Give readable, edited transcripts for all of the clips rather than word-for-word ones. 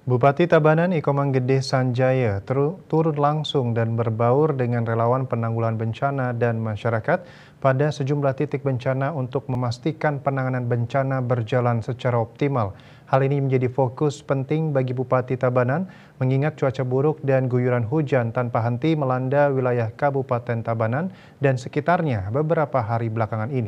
Bupati Tabanan Iko Manggede Sanjaya turun langsung dan berbaur dengan relawan penanggulangan bencana dan masyarakat pada sejumlah titik bencana untuk memastikan penanganan bencana berjalan secara optimal. Hal ini menjadi fokus penting bagi Bupati Tabanan mengingat cuaca buruk dan guyuran hujan tanpa henti melanda wilayah Kabupaten Tabanan dan sekitarnya beberapa hari belakangan ini.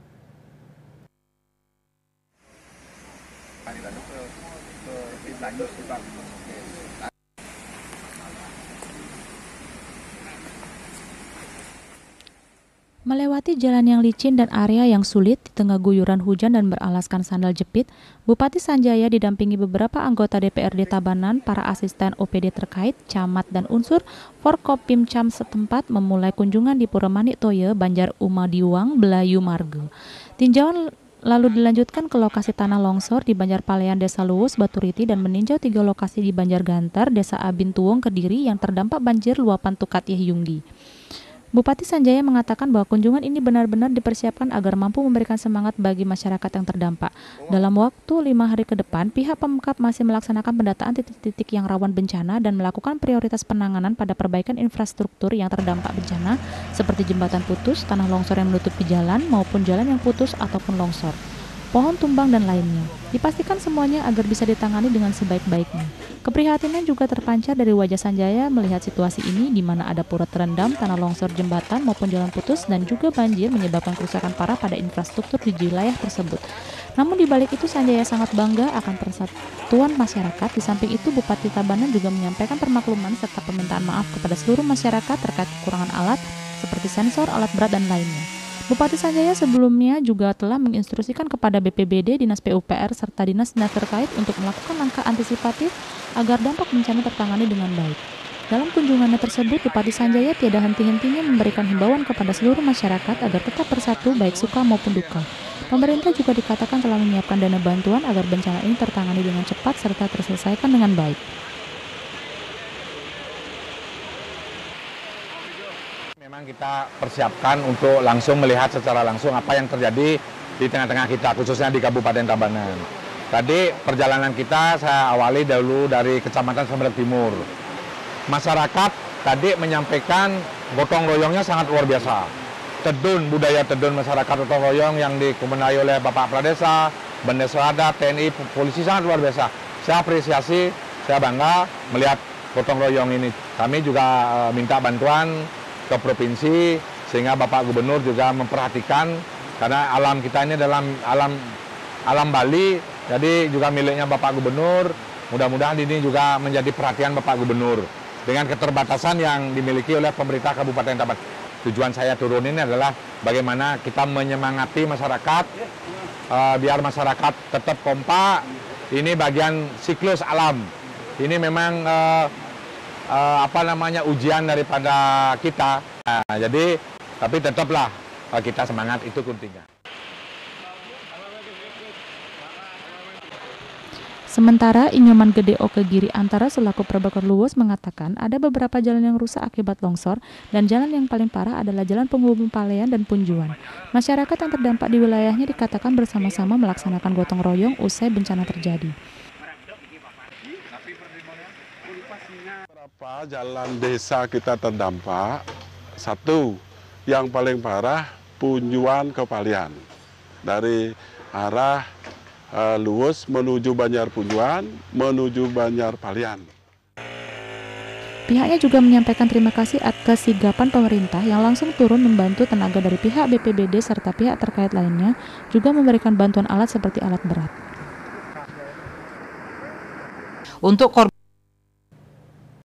Melewati jalan yang licin dan area yang sulit di tengah guyuran hujan dan beralaskan sandal jepit, Bupati Sanjaya didampingi beberapa anggota DPRD Tabanan, para asisten OPD terkait, camat dan unsur Forkopimcam setempat memulai kunjungan di Pura Manik Toye, Banjar Umadiwang, Belayu Margo. Tinjauan lalu dilanjutkan ke lokasi tanah longsor di Banjar Palean, Desa Luwus, Baturiti, dan meninjau 3 lokasi di Banjar Gantar, Desa Abin Tuwong, Kediri yang terdampak banjir luapan Tukat Yehyungdi. Bupati Sanjaya mengatakan bahwa kunjungan ini benar-benar dipersiapkan agar mampu memberikan semangat bagi masyarakat yang terdampak. Dalam waktu 5 hari ke depan, pihak Pemkab masih melaksanakan pendataan titik-titik yang rawan bencana dan melakukan prioritas penanganan pada perbaikan infrastruktur yang terdampak bencana, seperti jembatan putus, tanah longsor yang menutupi jalan, maupun jalan yang putus ataupun longsor, pohon tumbang, dan lainnya. Dipastikan semuanya agar bisa ditangani dengan sebaik-baiknya. Keprihatinan juga terpancar dari wajah Sanjaya melihat situasi ini di mana ada pura terendam, tanah longsor, jembatan maupun jalan putus, dan juga banjir menyebabkan kerusakan parah pada infrastruktur di wilayah tersebut. Namun di balik itu Sanjaya sangat bangga akan persatuan masyarakat. Di samping itu Bupati Tabanan juga menyampaikan permakluman serta permintaan maaf kepada seluruh masyarakat terkait kekurangan alat seperti sensor, alat berat, dan lainnya. Bupati Sanjaya sebelumnya juga telah menginstruksikan kepada BPBD, Dinas PUPR, serta dinas-dinas terkait untuk melakukan langkah antisipatif agar dampak bencana tertangani dengan baik. Dalam kunjungannya tersebut, Bupati Sanjaya tiada henti-hentinya memberikan himbauan kepada seluruh masyarakat agar tetap bersatu baik suka maupun duka. Pemerintah juga dikatakan telah menyiapkan dana bantuan agar bencana ini tertangani dengan cepat serta terselesaikan dengan baik. Memang kita persiapkan untuk langsung melihat secara langsung apa yang terjadi di tengah-tengah kita, khususnya di Kabupaten Tabanan. Tadi perjalanan kita saya awali dulu dari Kecamatan Sembelet Timur. Masyarakat tadi menyampaikan gotong royongnya sangat luar biasa. Budaya tedun masyarakat gotong royong yang dikumenai oleh Bapak Pradesa, Bandeswada, TNI, polisi sangat luar biasa. Saya apresiasi, saya bangga melihat gotong royong ini. Kami juga minta bantuan ke provinsi sehingga Bapak Gubernur juga memperhatikan karena alam kita ini dalam alam Bali, jadi juga miliknya Bapak Gubernur. Mudah-mudahan ini juga menjadi perhatian Bapak Gubernur dengan keterbatasan yang dimiliki oleh pemerintah Kabupaten Tabanan. Tujuan saya turun ini adalah bagaimana kita menyemangati masyarakat biar masyarakat tetap kompak. Ini bagian siklus alam. Ini memang ujian daripada kita. Nah, jadi tapi tetaplah kita semangat, itu kuntingnya. Sementara Inyoman Gede Oke Giri Antara selaku Prabakar Luwus mengatakan ada beberapa jalan yang rusak akibat longsor dan jalan yang paling parah adalah jalan penghubung Palean dan Punjuan. Masyarakat yang terdampak di wilayahnya dikatakan bersama-sama melaksanakan gotong royong usai bencana terjadi. Beberapa jalan desa kita terdampak. Satu, yang paling parah Punjuan ke Palean. Dari arah Luwus menuju Banjar Punjuan, menuju Banjar Palean. Pihaknya juga menyampaikan terima kasih atas sigapan pemerintah yang langsung turun membantu tenaga dari pihak BPBD serta pihak terkait lainnya, juga memberikan bantuan alat seperti alat berat. Untuk korban